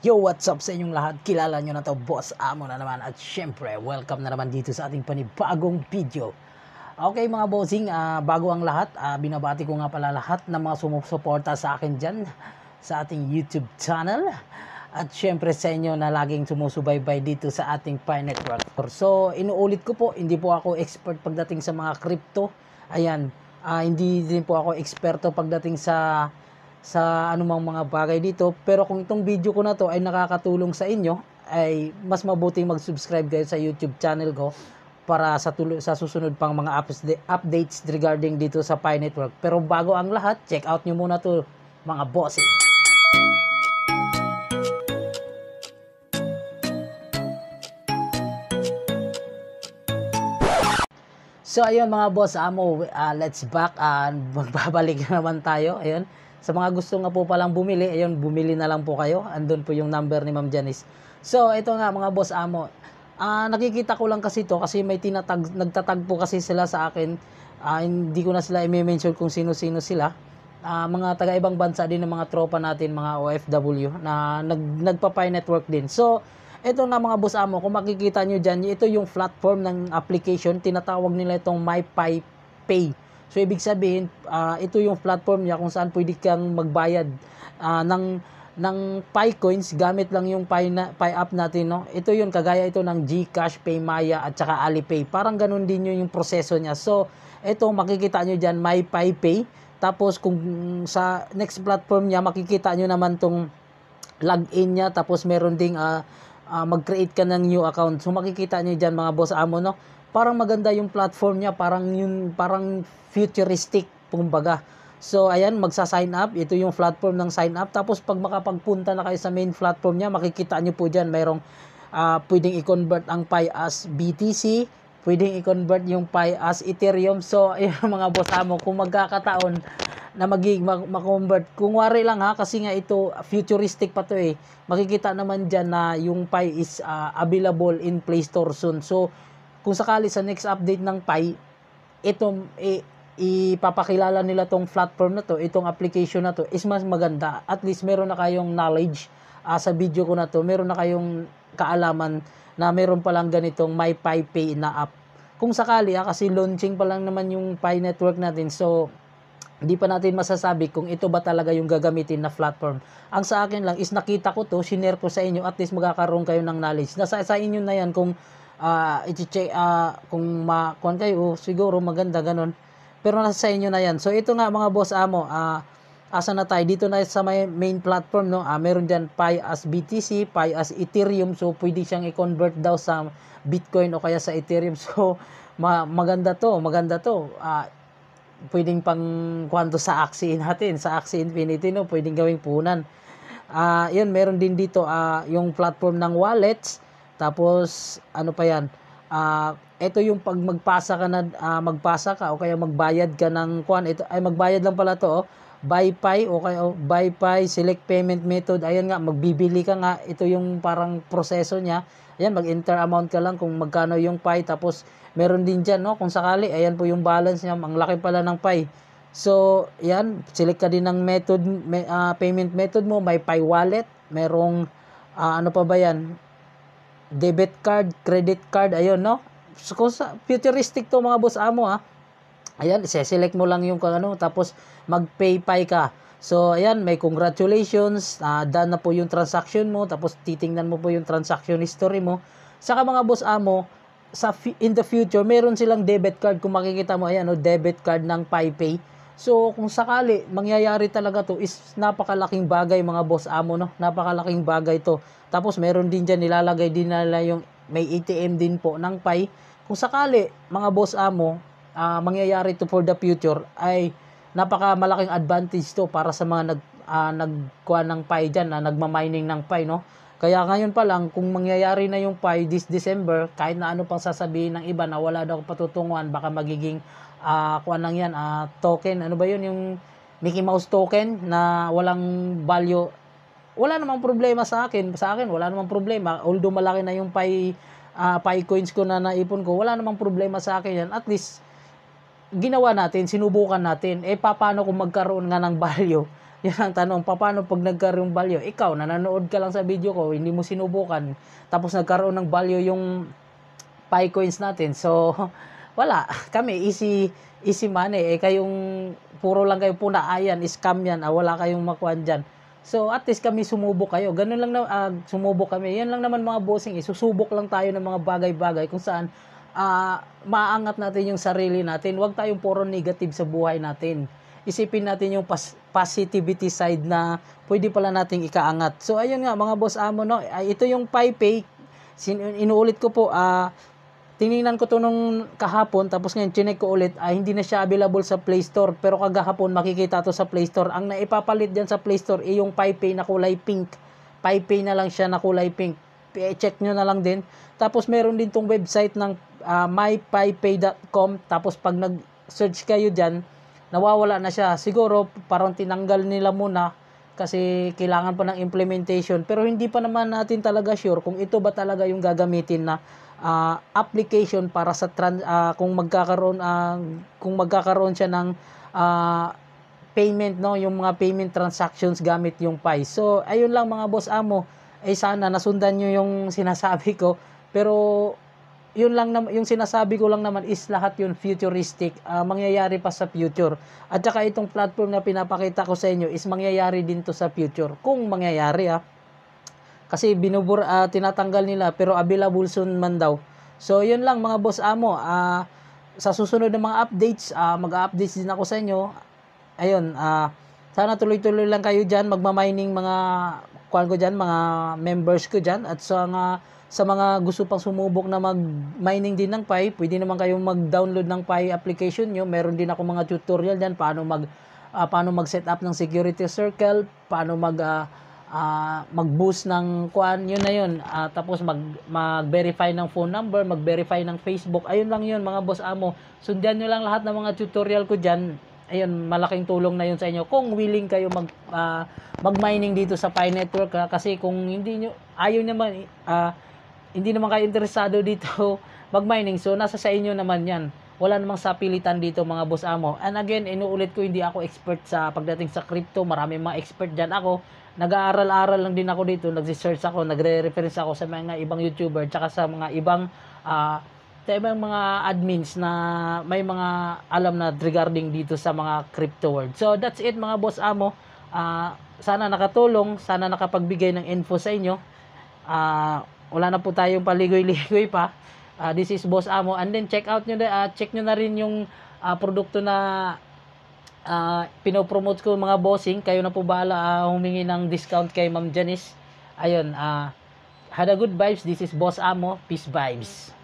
Yo, what's up sa inyong lahat? Kilala nyo na to, Boss Amo na naman. At syempre, welcome na naman dito sa ating panibagong video. Okay mga bossing, bago ang lahat, binabati ko nga pala lahat ng mga sumusuporta sa akin dyan sa ating YouTube channel. At syempre sa inyo na laging sumusubaybay dito sa ating Pi Network. So, inuulit ko po, hindi po ako expert pagdating sa mga crypto. Ayan, hindi din po ako eksperto pagdating sa anumang mga bagay dito, pero kung itong video ko na to ay nakakatulong sa inyo, ay mas mabuting mag-subscribe kayo sa YouTube channel ko para sa susunod pang mga updates regarding dito sa Pi Network. Pero bago ang lahat, check out nyo muna to mga bossing. So ayun mga boss amo, let's back, magbabalik na naman tayo. Ayun, sa mga gusto nga po palang bumili, ayun, bumili na lang po kayo. Andun po yung number ni Ma'am Janice. So ito nga mga boss amo, nakikita ko lang kasi to kasi may nagtatag po kasi sila sa akin. Hindi ko na sila i-mention kung sino-sino sila. Mga taga-ibang bansa din ng mga tropa natin, mga OFW na nagpa-Pi Network din. So ito nga mga boss amo, kung makikita nyo dyan, ito yung platform ng application, tinatawag nila itong MyPi Pay. So ibig sabihin, ito yung platform niya kung saan pwede kang magbayad ng Pi coins gamit lang yung Pi app natin, no? Ito yun, kagaya ito ng GCash, PayMaya at saka Alipay. Parang ganun din yung proseso niya. So ito makikita nyo dyan, MyPi Pay. Tapos kung sa next platform niya, makikita nyo naman tong login niya. Tapos meron ding mag-create ka ng new account. So makikita niyo diyan mga boss amo, no? Parang maganda yung platform niya, parang futuristic kumbaga. So ayan, magsa-sign up, ito yung platform ng sign up. Tapos pag makapagpunta na kayo sa main platform niya, makikita niyo po diyan mayroong pwedeng i-convert ang Pi as BTC, pwedeng i-convert yung Pi as Ethereum. So ayun mga boss amo, kung magkakataon na ma-convert. Kung wari lang ha, kasi nga ito futuristic pa to eh. Makikita naman diyan na yung Pi is available in Play Store soon. So kung sakali sa next update ng Pi, ito ipapakilala nila tong platform na to, itong application na to is mas maganda. At least meron na kayong knowledge sa video ko na to. Meron na kayong kaalaman na meron palang ganitong MyPi Pay na app. Kung sakali kasi launching pa lang naman yung Pi Network natin. So hindi pa natin masasabi kung ito ba talaga yung gagamitin na platform. Ang sa akin lang is nakita ko to, shinare ko sa inyo, at least magkakaroon kayo ng knowledge. Nasa sa inyo na yan kung i-check, kung makuha kayo, siguro maganda ganon. Pero nasa sa inyo na yan. So ito nga mga boss amo, asa na tayo dito na sa main platform, no? Meron diyan Pi as BTC, Pi as Ethereum. So pwede siyang i-convert daw sa Bitcoin o kaya sa Ethereum. So maganda to. Pwedeng pang kwanto sa Axie natin, sa Axie Infinity, no? Pwedeng gawing punan. Yun, meron din dito yung platform ng wallets. Tapos ano pa yan? Ito yung pag magpasa ka o kaya magbayad ka ng ito ay magbayad lang pala to, BuyPi o kaya BuyPi, select payment method. Ayan nga, magbibili ka nga, ito yung parang proseso niya. Ayan, mag-enter amount ka lang kung magkano yung Pi. Tapos meron din diyan, no, kung sakali, ayan po yung balance niya, ang laki pala ng Pi. So ayan, select ka din ng payment method mo, may Pi wallet, merong ano pa ba yan, debit card, credit card, ayun, no? So, futuristic to mga boss amo ayan, select mo lang yung tapos mag-PayPay ka. So ayan, may congratulations, done na po yung transaction mo, tapos titingnan mo po yung transaction history mo. Saka mga boss amo, in the future, meron silang debit card, kung makikita mo, ayan, debit card ng PayPay. So kung sakali mangyayari talaga to, is napakalaking bagay mga boss amo, no? Napakalaking bagay to. Tapos meron din diyan, nilalagay din nila yung may ATM din po ng Pi. Kung sakali mga boss amo, mangyayari to for the future, ay napakamalaking advantage to para sa mga nagkuha ng Pi diyan, na nagma-mining ng Pi, no? Kaya ngayon pa lang, kung mangyayari na yung Pi this December, kahit na ano pang sasabihin ng iba na wala daw patutunguhan, baka magiging kuha lang yan, token, ano ba yun, yung Mickey Mouse token na walang value. Wala namang problema sa akin, wala namang problema. Although malaki na yung Pi coins ko na naipon ko, wala namang problema sa akin yan. At least ginawa natin, sinubukan natin. Paano kung magkaroon nga ng value Yan ang tanong, paano pag nagkaroon value? Ikaw, nanonood ka lang sa video ko, hindi mo sinubukan, tapos nagkaroon ng value yung Pi coins natin. So, wala. Kami, easy money. Kayong, puro lang kayo punaayan, scam yan. Wala kayong makuhan dyan. So, at least kami sumubok kayo. Ganun lang na, sumubok kami. Yan lang naman mga bossing. Susubok lang tayo ng mga bagay-bagay kung saan maangat natin yung sarili natin. Huwag tayong puro negative sa buhay natin. Isipin natin yung positivity side na pwede pala nating ikaangat. So, ayun nga, mga boss amo, no? Ito yung PiPay. Inuulit ko po, tiningnan ko to nung kahapon, tapos ngayon chinek ko ulit, hindi na siya available sa Play Store, pero kagahapon makikita to sa Play Store. Ang naipapalit dyan sa Play Store ay yung PiPay na kulay pink. PiPay na lang siya na kulay pink. Check nyo na lang din. Tapos meron din tong website ng mypipay.com, tapos pag nag-search kayo dyan, nawawala na siya. Siguro parang tinanggal nila muna kasi kailangan pa ng implementation, pero hindi pa naman natin talaga sure kung ito ba talaga yung gagamitin na application para sa kung magkakaroon siya ng payment, no, yung mga payment transactions gamit yung Pi. So ayun lang mga boss amo, sana nasundan nyo yung sinasabi ko, pero yun lang naman, yung sinasabi ko lang naman is lahat yun futuristic, mangyayari pa sa future. At saka itong platform na pinapakita ko sa inyo is mangyayari din to sa future, kung mangyayari kasi tinatanggal nila pero available soon man daw. So yun lang mga boss amo, sa susunod na mga updates, mag-updates din ako sa inyo. Ayun, sana tuloy-tuloy lang kayo dyan, magmamining mga mga members ko dyan, at sa mga gusto pang sumubok na mag-mining din ng Pi, pwede naman kayong mag-download ng Pi application nyo. Meron din ako mga tutorial dyan, paano mag-set up ng security circle, paano mag-boost ng yun na yun. Tapos mag-verify ng phone number, mag-verify ng Facebook. Ayun lang yun mga boss amo. Sundan nyo lang lahat ng mga tutorial ko dyan. Ayun, malaking tulong na yun sa inyo kung willing kayo mag-mining dito sa Pi Network. Kasi kung hindi naman kayo interesado dito mag-mining, so nasa sa inyo naman yan. Wala namang sapilitan dito mga boss amo. And again, inuulit ko, hindi ako expert sa pagdating sa crypto. Marami mga expert dyan. Ako, nag-aaral-aral lang din ako dito. Nag-search ako, nagre-reference ako sa mga ibang YouTuber, tsaka sa mga ibang mga admins na may mga alam na regarding dito sa mga crypto world. So, that's it mga boss amo. Sana nakatulong, sana nakapagbigay ng info sa inyo. Wala na po tayong paligoy-ligoy pa. This is Boss Amo, and then check nyo na rin yung produkto na pinopromote ko mga bossing. Kayo na po bahala humingi ng discount kay Ma'am Janice. Ayun, had a good vibes. This is Boss Amo. Peace vibes.